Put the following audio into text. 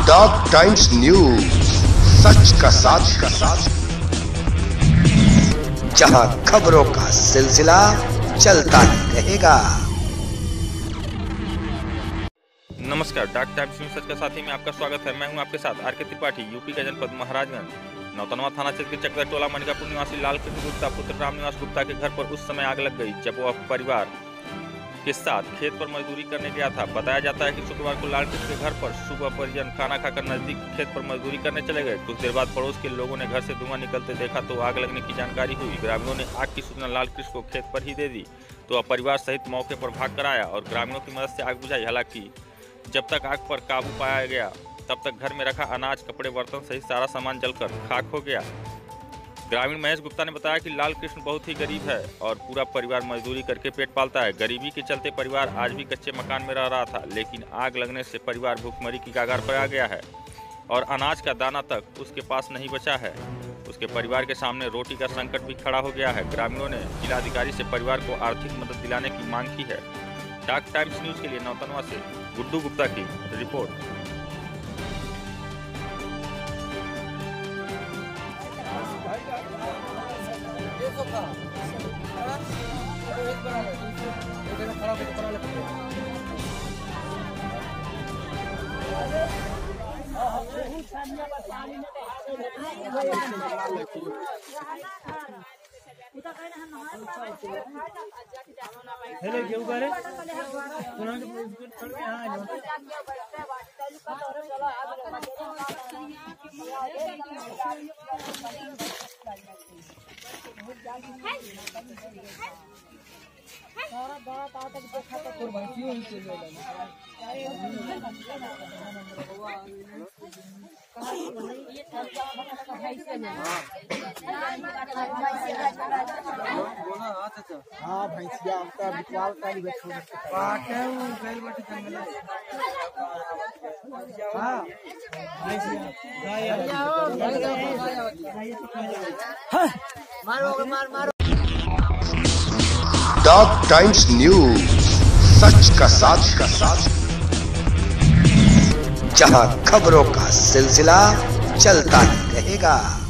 Dog times news, सच का साथ, जहां खबरों का सिलसिला चलता ही रहेगा। नमस्कार, डॉग टाइम्स न्यूज सच का साथी में आपका स्वागत है। मैं हूं आपके साथ आर के त्रिपाठी। यूपी का जनपद महाराजगंज नौतनवा थाना क्षेत्र के चकदर टोला मनिकापुर निवासी लालकृष्ण गुप्ता पुत्र रामनिवास गुप्ता के घर पर उस समय आग लग गई जब वो परिवार के साथ खेत पर मजदूरी करने गया था। बताया जाता है कि शुक्रवार को लालकृष्ण के घर पर सुबह परिजन खाना खाकर नजदीक खेत पर मजदूरी करने चले गए। कुछ देर बाद पड़ोस के लोगों ने घर से धुआं निकलते देखा तो आग लगने की जानकारी हुई। ग्रामीणों ने आग की सूचना लालकृष्ण को खेत पर ही दे दी तो परिवार सहित मौके पर भाग कर आया और ग्रामीणों की मदद से आग बुझाई। हालांकि जब तक आग पर काबू पाया गया तब तक घर में रखा अनाज, कपड़े, बर्तन सहित सारा सामान जलकर खाक हो गया। ग्रामीण महेश गुप्ता ने बताया कि लालकृष्ण बहुत ही गरीब है और पूरा परिवार मजदूरी करके पेट पालता है। गरीबी के चलते परिवार आज भी कच्चे मकान में रह रहा था, लेकिन आग लगने से परिवार भूखमरी की कगार पर आ गया है और अनाज का दाना तक उसके पास नहीं बचा है। उसके परिवार के सामने रोटी का संकट भी खड़ा हो गया है। ग्रामीणों ने जिलाधिकारी से परिवार को आर्थिक मदद दिलाने की मांग की है। डॉग टाइम्स न्यूज के लिए नौतनवा से गुड्डू गुप्ता की रिपोर्ट। हेलो क्यों करे हाँ भैंसिया उनका बिकवाल का ही मारो। डॉग टाइम्स न्यूज, सच का साथ, जहां खबरों का सिलसिला चलता ही रहेगा।